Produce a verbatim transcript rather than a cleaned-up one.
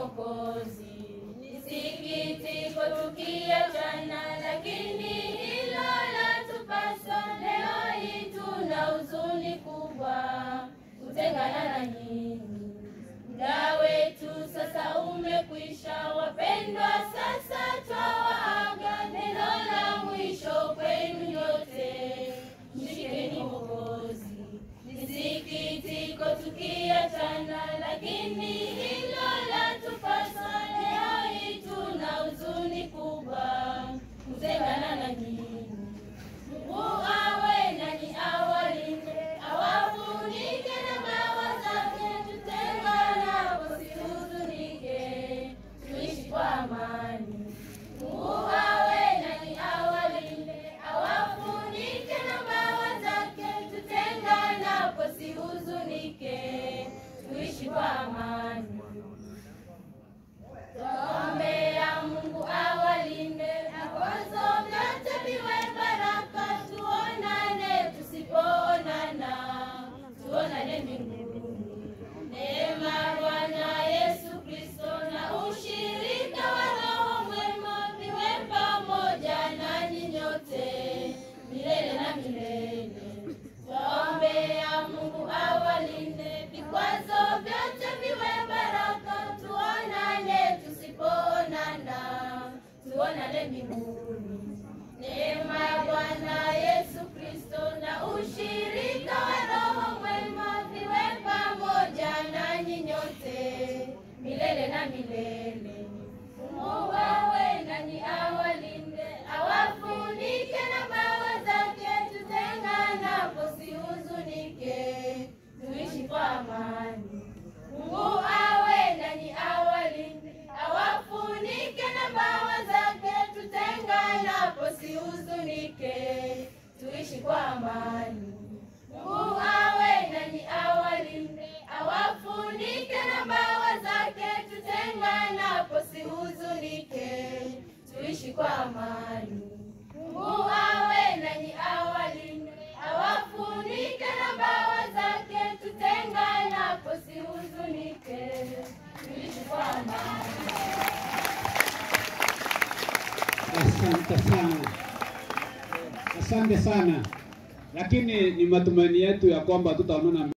Mwokozi. Ni sikitiko tukiachana, lakini hilo latupasa. Leo hii tuna huzuni kubwa kutengana na nyinyi. Muda wetu sasa umekwisha, wapendwa, sasa twawaaga. Neno la mwisho kwenu nyote, mshikeni Mwokozi. Ni sikitiko tukiachana, lakini hilo latupasa. Leo hii tuna huzuni kubwa kutengana na nyinyi. Mungu awe nanyi, awalinde, awafunike na mawa zake. Tutenganapo msihuzunike, tuishi kwa amani. Mungu awe nanyi, awalinde, awafunike na mawa zake. Tutenganapo msihuzunike, tuishi kwa amani. Tuombea Mungu awalinde, vikwazo vyote viwe baraka. Tuonane tusipoonana, tuonane mbinguni. Neema Bwana Yesu Kristo na ushirika wa Roho Mwema viwe pamoja nanyi nyote milele na milele. Tuombea Mungu awalinde, vikwazo vyote viwe baraka. Tuonane tusipoonana, tuonane mbinguni. Neema ya Bwana Yesu Kristo na ushirika wa Roho Mwema viwe pamoja nanyi nyote milele na milele. Mungu awe nanyi, awalinde, awafunike na mawa zake. Tutenganapo msihuzunike, tuishi kwa amani. Mungu awe nanyi, awalinde, awafunike na mawa zake. Tutenganapo msihuzunike, tuishi kwa amani. Mungu awe nanyi, awalinde, awafunike na mawa zake. Tutenganapo msihuzunike, tuishi kwa amani. Mungu awe nanyi, awalinde, awafunike na mawa zake. Tutenganapo msihuzunike, tuishi kwa amani. Asante sana, asante sana. Lakini ni matumaini yetu ya kwamba tutaonana